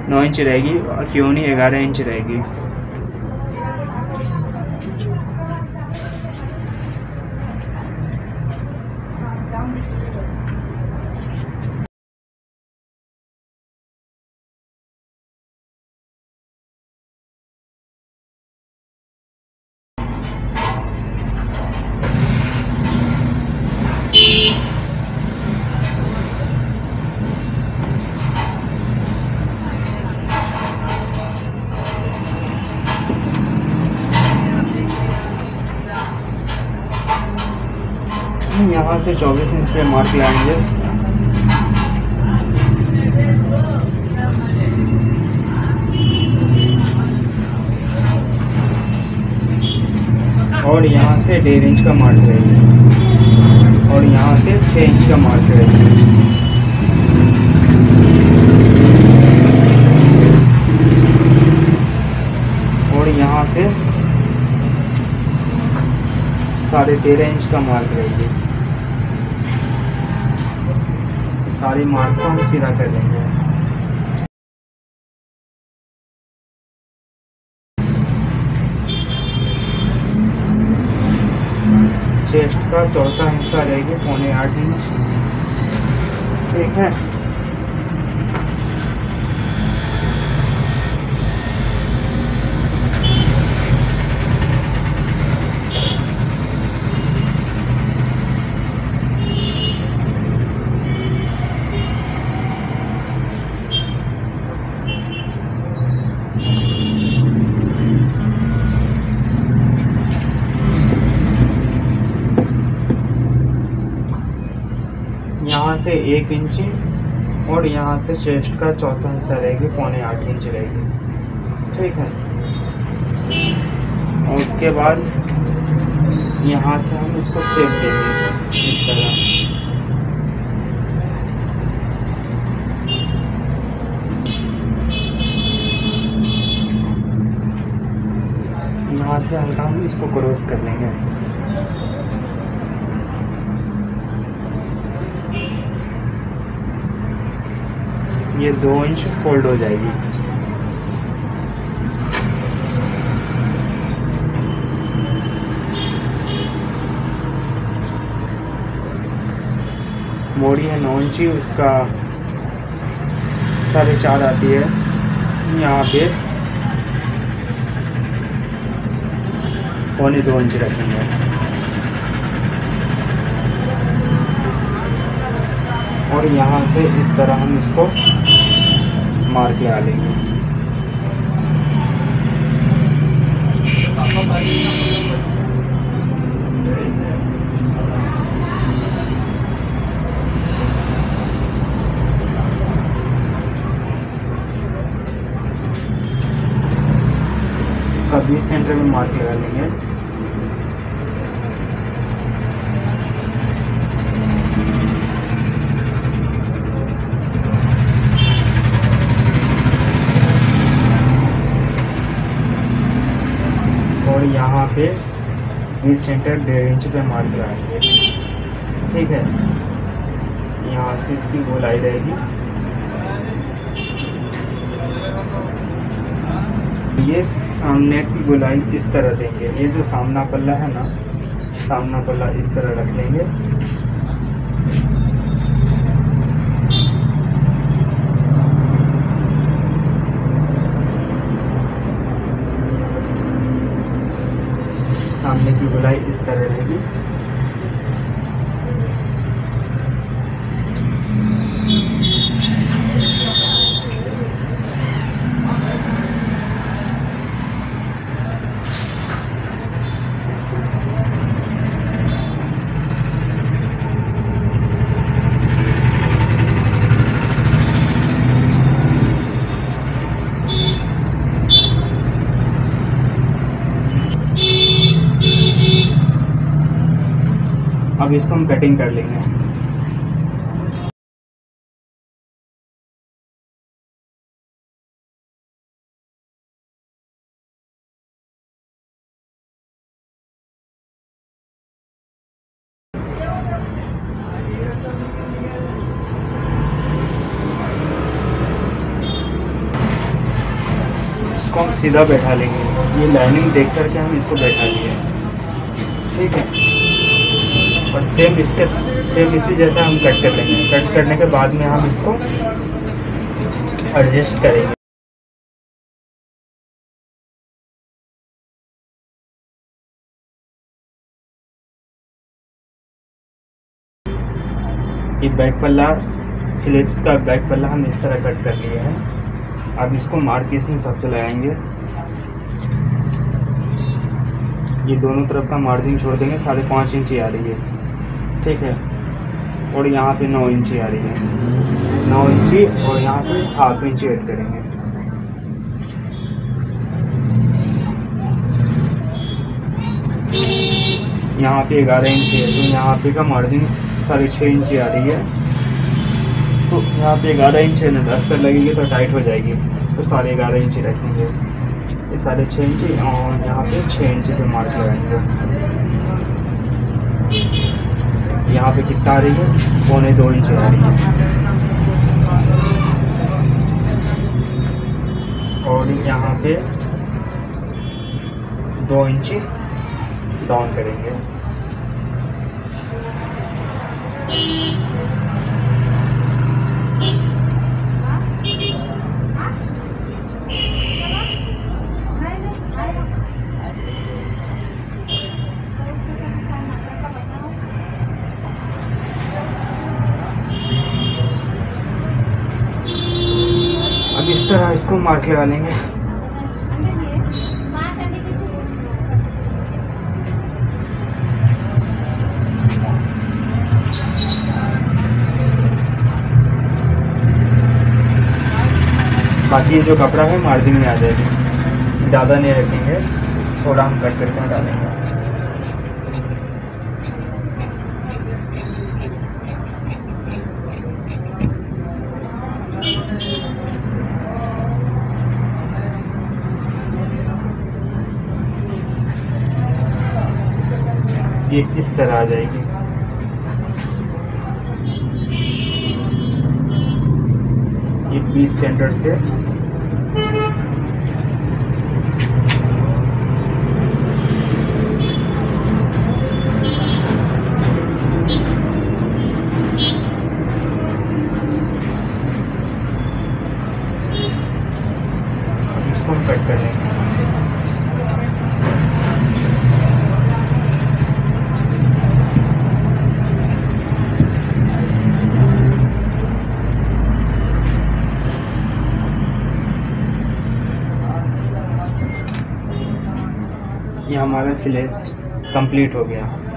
9 inch रहेगी और क्योनी 11 inch रहेगी। यहाँ से 24 इंच पे मार्क लाएंगे। और यहाँ से 1.5 इंच का मार्क रहेगा और यहाँ से 6 इंच का मार्क रहेगा। और यहाँ से 13.5 इंच का मार्क रहेगी। सारे मार्क को हम सीधा कर लेंगे। चेस्ट का चौथा हिस्सा रहेगी 7.25 इंच। ठीक है। यहाँ से 1 इंच और यहाँ से चेस्ट का चौथा हिस्सा रहेगी 7.25 इंच रहेगी। ठीक है। और उसके बाद यहाँ से हम इसको शेप देंगे इस तरह। यहाँ से हल्का हम इसको क्रॉस कर लेंगे। ये 2 इंच फोल्ड हो जाएगी। बॉडी है 9 इंची, उसका 4.5 आती है। यहाँ पे 2.25 इंच रखेंगे। और यहाँ से इस तरह हम इसको मार के आ लेंगे। इसका 20 सेंटर में मार्क लगा लेंगे। और यहाँ पे 20 सेंटर 1.5 इंच पे मार्क लगाएंगे। ठीक है। यहाँ से इसकी गोलाई रहेगी। ये सामने की गोलाई इस तरह देंगे। ये जो सामना पल्ला है ना, सामना पल्ला इस तरह रख लेंगे। सामने की गोलाई इस तरह रहेगी। अब इसको हम कटिंग कर लेंगे। इसको हम सीधा बैठा लेंगे। ये लाइनिंग देख करके हम इसको बैठा लिए, ठीक है। और सेम इसी जैसा हम कट कर लेंगे। कट करने के बाद में हम इसको एडजस्ट करेंगे। ये बैक पल्ला, स्लीव्स का बैक पल्ला हम इस तरह कट कर लिए हैं। अब इसको मार्केशन सबसे लगाएंगे। ये दोनों तरफ का मार्जिन छोड़ देंगे, 5.5 इंची आ रही है, ठीक है। और यहाँ पे 9 इंची आ रही है, 9 इंची, और यहाँ पे 1/2 इंची ऐड करेंगे। यहाँ पे 11 इंची है, तो यहाँ पे का मार्जिन 6.5 इंची आ रही है। तो यहाँ पे 11 इंच है ना, 10 पर लगेगी तो टाइट हो जाएगी, तो 11.5 इंची रखेंगे। ये 6.5 इंची, और यहाँ पे 6 इंची पे मार्क लगाएंगे। यहाँ पे कितना आ रही है, 2.25 इंची आ रही है। और यहाँ पे 2 इंची डाउन करेंगे। अब इस तरह इसको मार्क लगा लेंगे। बाकी ये जो कपड़ा है मार्जिन में आ जाएगी, ज़्यादा नहीं रखेंगे, थोड़ा हम कट करके डालेंगे। ये इस तरह आ जाएगी। ये पीस सेंटर से इसको कट कर लेंगे। ये हमारा सिलाई कंप्लीट हो गया।